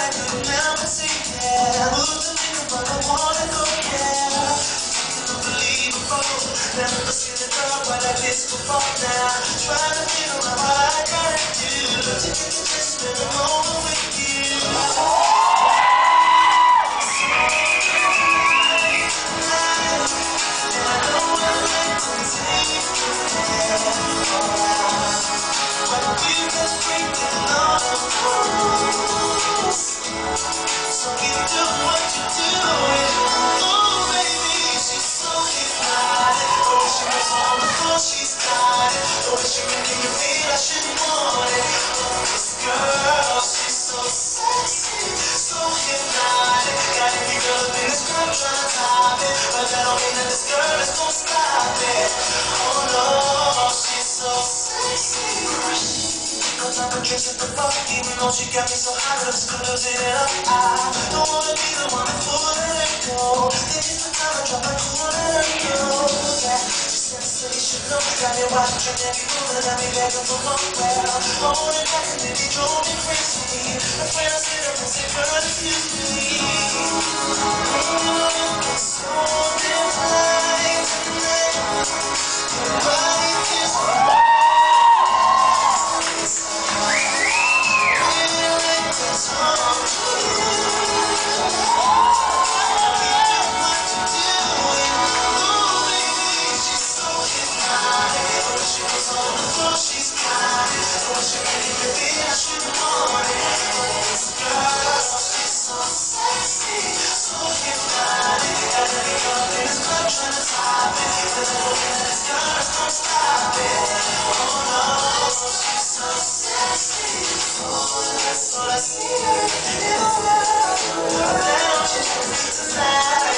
Never seen a girl quite like this before now. Trying to figure out what I gotta do to get the chance to spend a moment with you. And I know I'd like to take you there, but you just breaking all the rules. So keep doing what you're doing. Oh baby, she's so hypnotic. Oh, she was on the floor, she's got it. Oh, she making you feel I shouldn't want it. Oh, this girl, she's so sexy, so hypnotic. Got every girl up in this club trying to top it, but that don't mean that this girl is gonna stop it. Oh no, she's so sexy. Cause I'm a dress at the bar, even though she got me so hot, I'm still losing it up. I don't wanna be the one before let her go. This is the time I drop my cool and let her go. Yeah, she said so you should know. Got me watching every move and got me begging for more. Well, I wanna back and then it drove me crazy. That's when I sit up and say, girl, excuse me. Oh, it's so divine tonight. Your body is she's got it. Oh, she making me feel I shouldn't want it. But this girl, she's so sexy, so hypnotic. Got every girl in this club trying to top it. There's no way that this girl is gonna stop it. Oh no, she's so sexy. Oh, let's see her in the world. Now she's free tonight.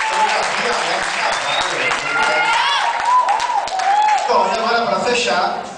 Bom, e agora para fechar,